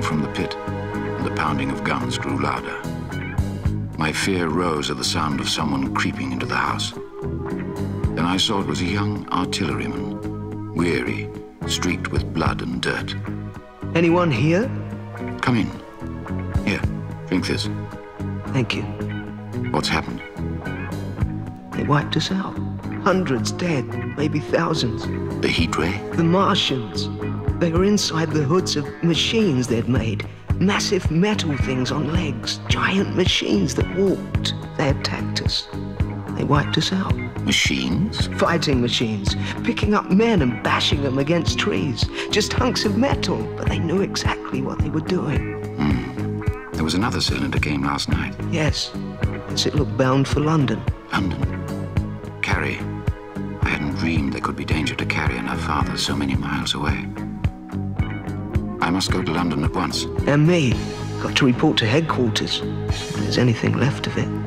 from the pit, and the pounding of guns grew louder. My fear rose at the sound of someone creeping into the house. Then I saw it was a young artilleryman, weary, streaked with blood and dirt. Anyone here? Come in. Here, drink this. Thank you. What's happened? They wiped us out. Hundreds dead, maybe thousands. The heat ray? The Martians. They were inside the hoods of machines they'd made. Massive metal things on legs. Giant machines that walked. They attacked us. They wiped us out. Machines? Fighting machines. Picking up men and bashing them against trees. Just hunks of metal, but they knew exactly what they were doing. There was another cylinder came last night. Yes. Yes, it looked bound for London. London? Carrie. I hadn't dreamed there could be danger to Carrie and her father so many miles away. I must go to London at once. And me. Got to report to headquarters. If there's anything left of it.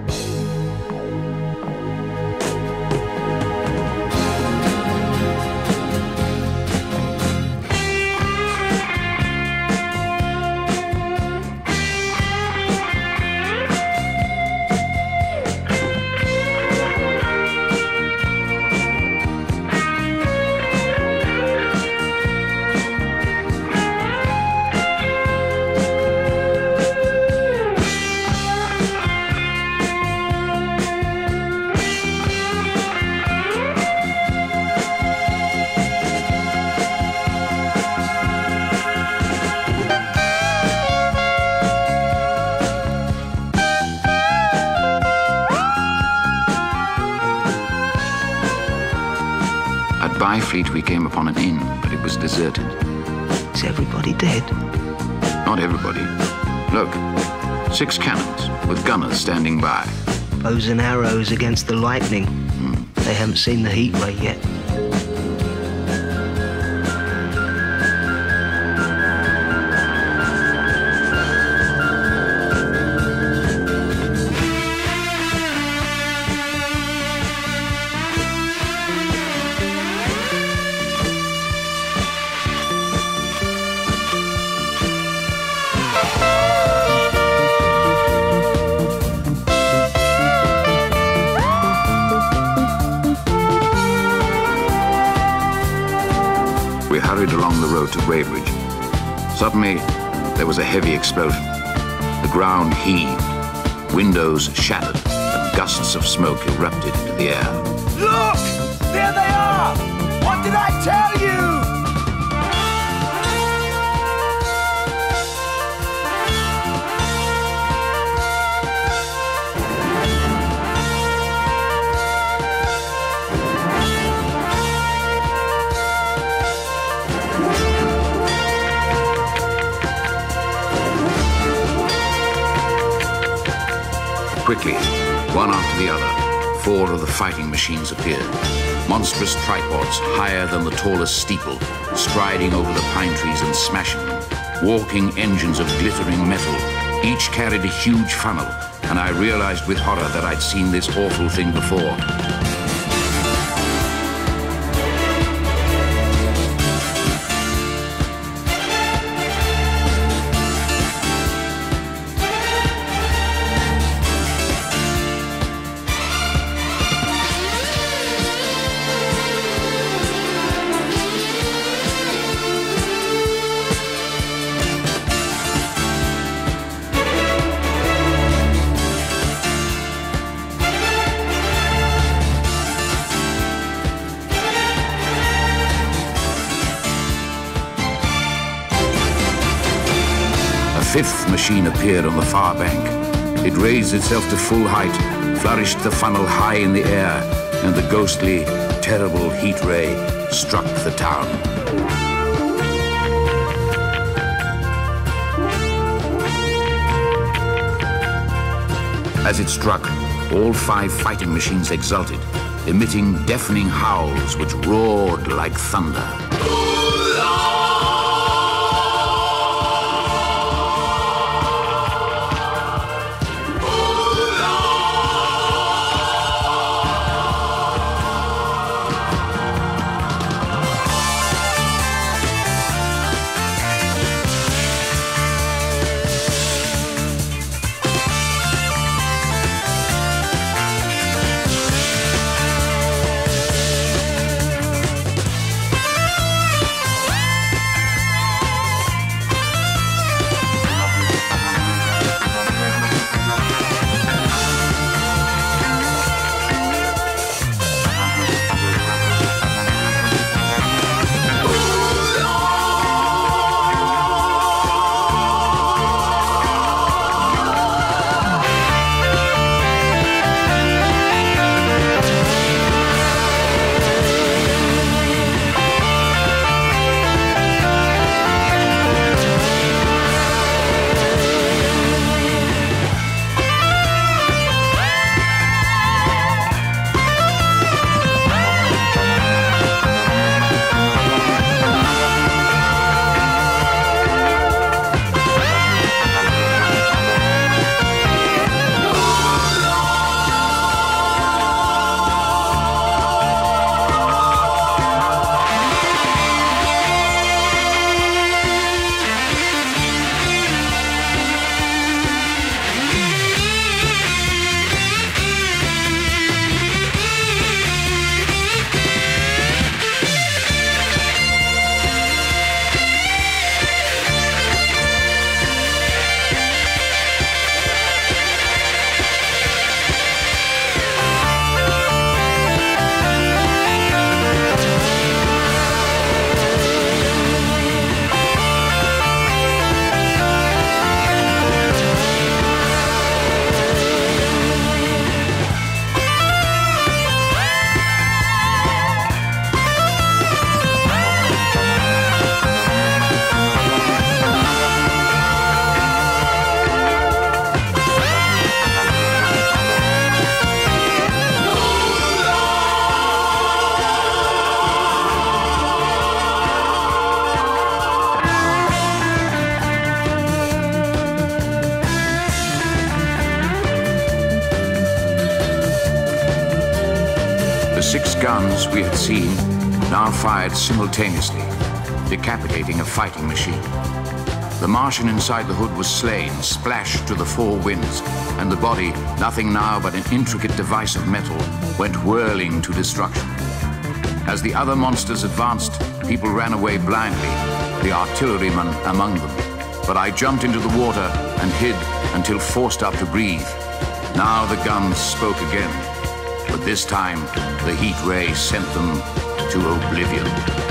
Byfleet, we came upon an inn, but it was deserted. Is everybody dead? Not everybody. Look, 6 cannons with gunners standing by. Bows and arrows against the lightning. They haven't seen the heat ray yet. Hurried along the road to Weybridge. Suddenly, there was a heavy explosion. The ground heaved, windows shattered, and gusts of smoke erupted into the air. Look! There they are! What did I tell you? Quickly, one after the other, 4 of the fighting machines appeared. Monstrous tripods higher than the tallest steeple, striding over the pine trees and smashing them. Walking engines of glittering metal. Each carried a huge funnel, and I realized with horror that I'd seen this awful thing before. A 5th machine appeared on the far bank. It raised itself to full height, flourished the funnel high in the air, and the ghostly, terrible heat ray struck the town. As it struck, all 5 fighting machines exulted, emitting deafening howls which roared like thunder. guns we had seen now fired simultaneously, decapitating a fighting machine. The Martian inside the hood was slain, splashed to the four winds, and the body, nothing now but an intricate device of metal, went whirling to destruction. As the other monsters advanced, people ran away blindly, the artillerymen among them. But I jumped into the water and hid until forced up to breathe. Now the guns spoke again, but this time the heat ray sent them to oblivion.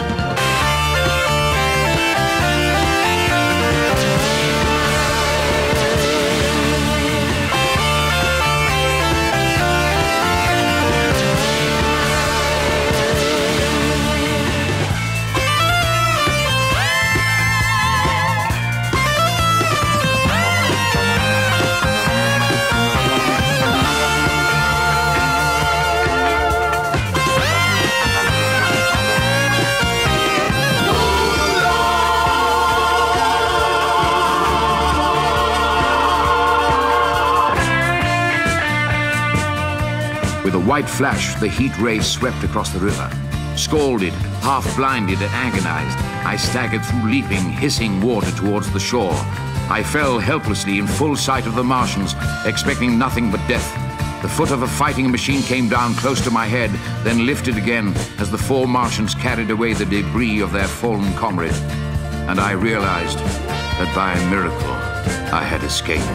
With a white flash, the heat ray swept across the river. Scalded, half-blinded and agonized, I staggered through leaping, hissing water towards the shore. I fell helplessly in full sight of the Martians, expecting nothing but death. The foot of a fighting machine came down close to my head, then lifted again as the four Martians carried away the debris of their fallen comrade. And I realized that by a miracle, I had escaped.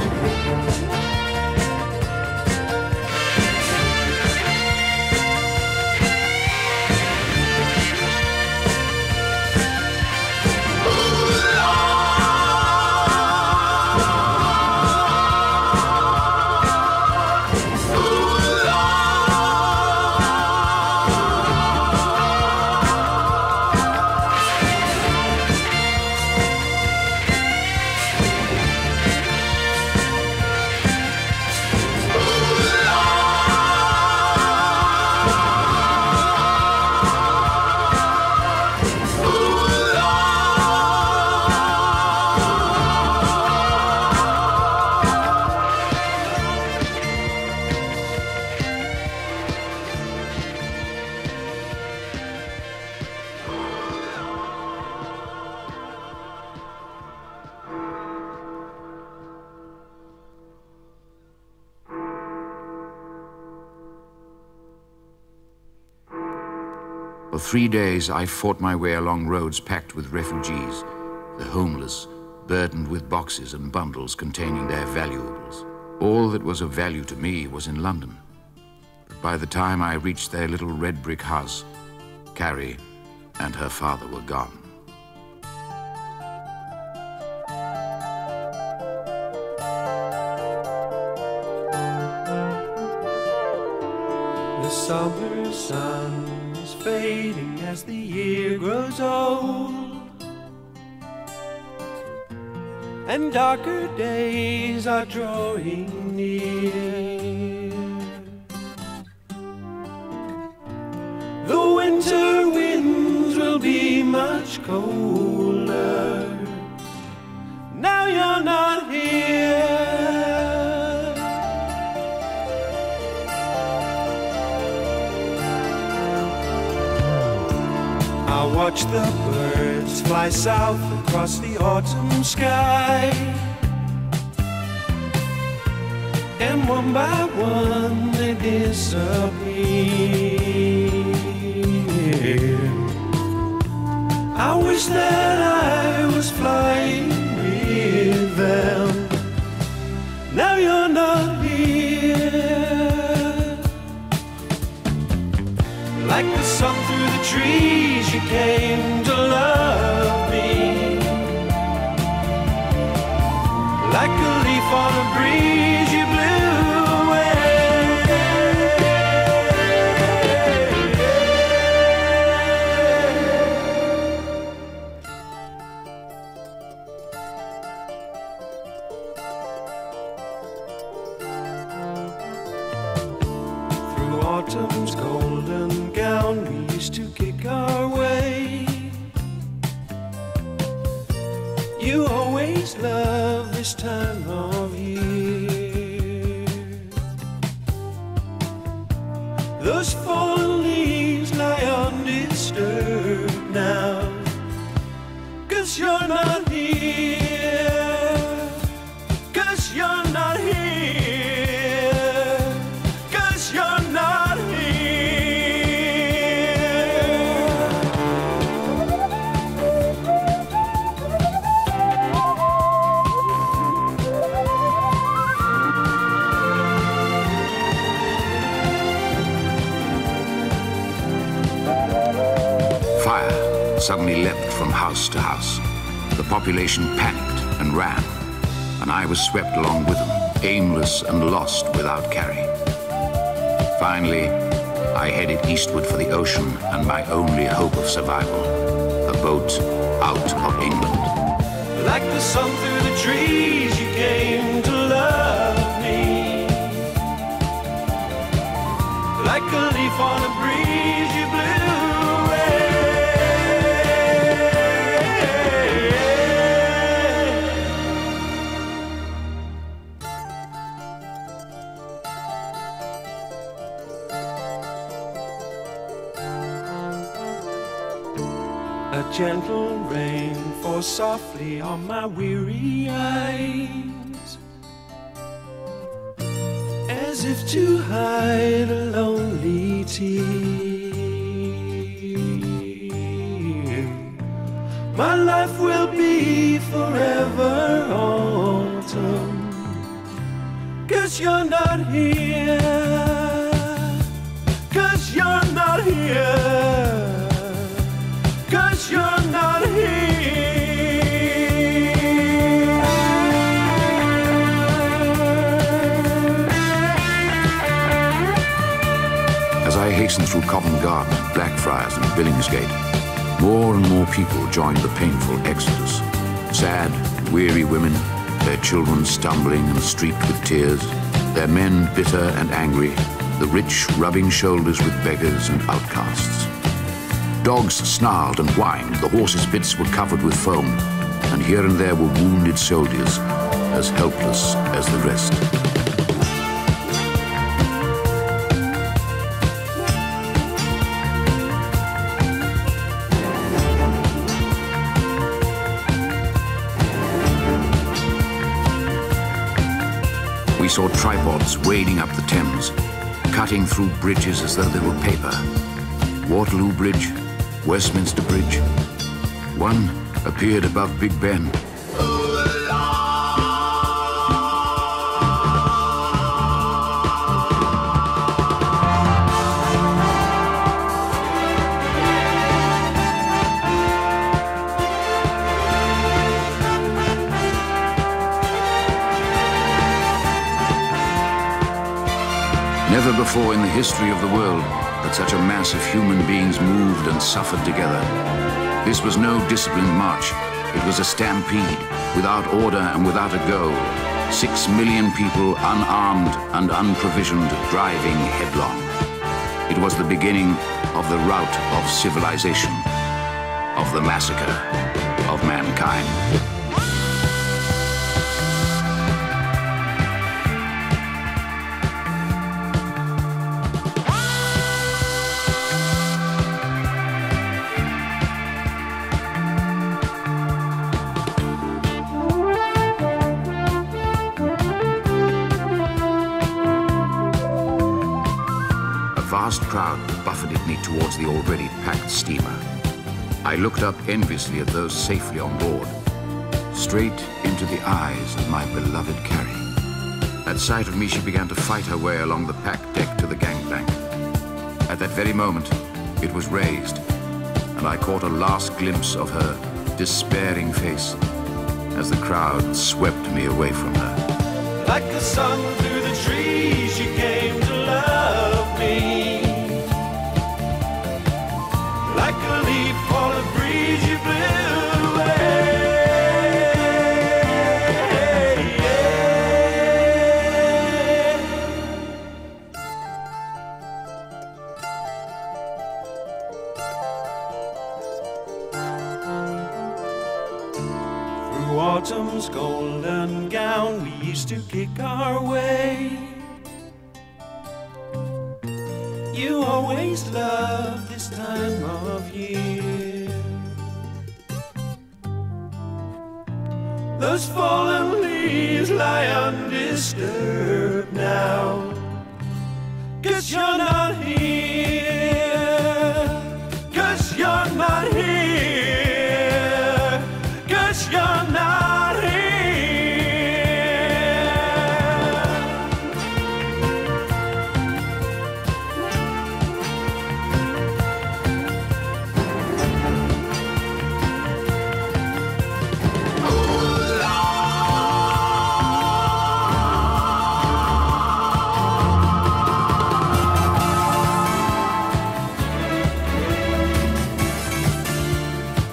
For 3 days, I fought my way along roads packed with refugees, the homeless, burdened with boxes and bundles containing their valuables. All that was of value to me was in London. But by the time I reached their little red brick house, Carrie and her father were gone. The summer sun is fading as the year grows old, and darker days are drawing near. The winter winds will be much colder. Now you're not here. I watch the birds fly south across the autumn sky, and one by one they disappear. I wish that I was flying with them. Now you're not here. Like the sun through the trees, you came to love me. Like a leaf on a breeze, you blew away. Through autumn's golden gown, we used to kick our way. You always love this time of year. Those fallen leaves lie suddenly leapt from house to house. The population panicked and ran, and I was swept along with them, aimless and lost without carry. Finally, I headed eastward for the ocean and my only hope of survival, a boat out of England. Like the sun through the trees, you came to love me. Like a leaf on a breeze, you blew away. A gentle rain falls softly on my weary eyes, as if to hide a lonely tear. My life will be forever autumn, 'cause you're not here, 'cause you're not here, 'cause you're not here. As I hastened through Covent Garden, Blackfriars and Billingsgate, more and more people joined the painful exodus. Sad, weary women, their children stumbling and streaked with tears, their men bitter and angry, the rich rubbing shoulders with beggars and outcasts. Dogs snarled and whined, the horses' bits were covered with foam, and here and there were wounded soldiers, as helpless as the rest. We saw tripods wading up the Thames, cutting through bridges as though they were paper. Waterloo Bridge, Westminster Bridge. One appeared above Big Ben. Never before in the history of the world had such a mass of human beings moved and suffered together. This was no disciplined march. It was a stampede, without order and without a goal. 6 million people, unarmed and unprovisioned, driving headlong. It was the beginning of the rout of civilization, of the massacre of mankind. A vast crowd buffeted me towards the already packed steamer. I looked up enviously at those safely on board, straight into the eyes of my beloved Carrie. At sight of me, she began to fight her way along the packed deck to the gangplank. At that very moment, it was raised, and I caught a last glimpse of her despairing face as the crowd swept me away from her. Like the sun through the trees, you came to love me. Like a leaf on a breeze, you blew away. Through autumn's golden gown, we used to kick our way. You always loved this time of year. Those fallen leaves lie undisturbed now, 'cause you're not here, 'cause you're not here, 'cause you're not here.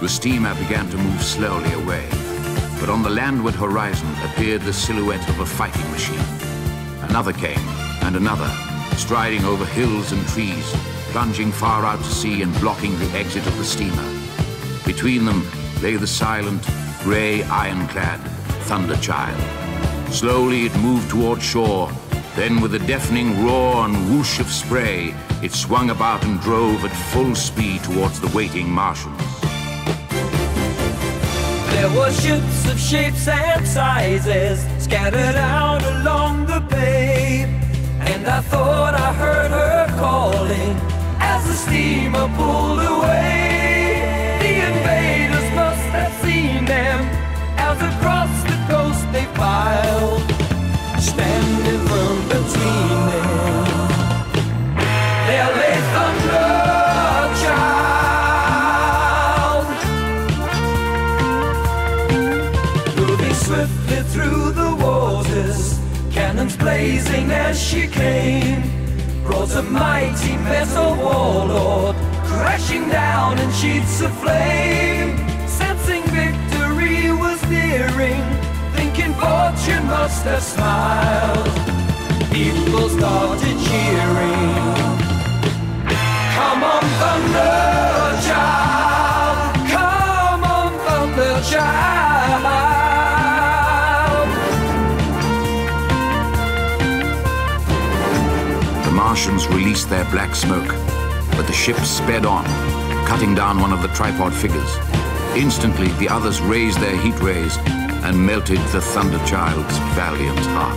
The steamer began to move slowly away, but on the landward horizon appeared the silhouette of a fighting machine. Another came, and another, striding over hills and trees, plunging far out to sea and blocking the exit of the steamer. Between them lay the silent, grey, ironclad Thunder Child. Slowly it moved toward shore, then with a deafening roar and whoosh of spray, it swung about and drove at full speed towards the waiting Martians. There were ships of shapes and sizes scattered out along the bay, and I thought I heard her calling as the steamer pulled away. The invaders must have seen them as across the coast they filed, standing firm between them. There lay Thunder Child, moving swiftly through the waters, cannons blazing as she came, brought a mighty metal warlord crashing down in sheets of flame. Sensing victory was nearing, thinking fortune must have smiled, people started cheering. Come on, Thunder Child, come on, Thunder Child. The Martians released their black smoke, but the ship sped on, cutting down one of the tripod figures. Instantly, the others raised their heat rays and melted the Thunder Child's valiant heart.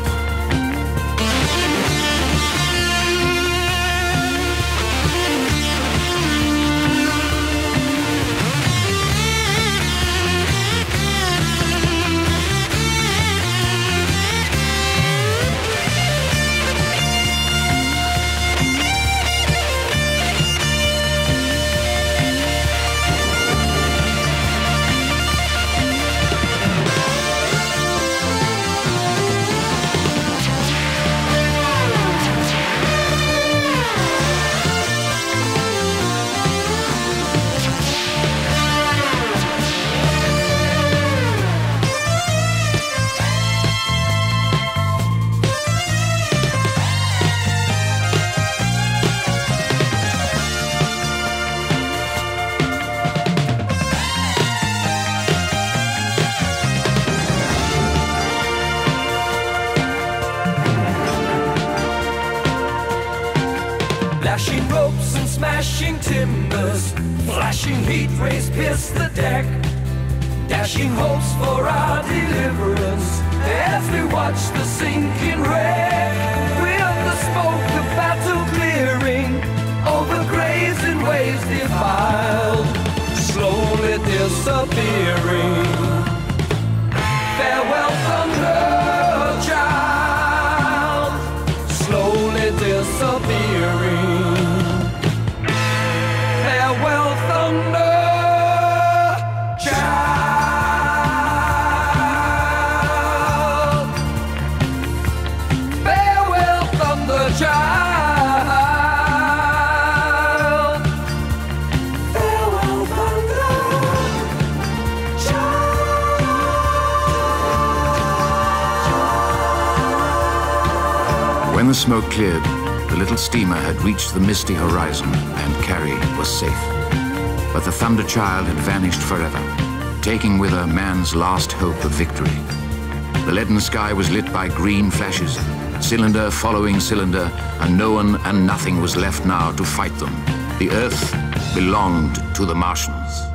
Lashing ropes and smashing timbers, flashing heat rays pierce the deck, dashing hopes for our deliverance as we watch the sinking wreck. With the smoke of battle clearing over graves and waves defiled, slowly disappearing. Farewell, Thunder Child, slowly disappearing. Farewell, Thunder Child. Farewell, Thunder Child. Farewell, Thunder Child. When the smoke cleared, the little steamer had reached the misty horizon and Carrie was safe. But the Thunder Child had vanished forever, taking with her man's last hope of victory. The leaden sky was lit by green flashes, cylinder following cylinder, and no one and nothing was left now to fight them. The Earth belonged to the Martians.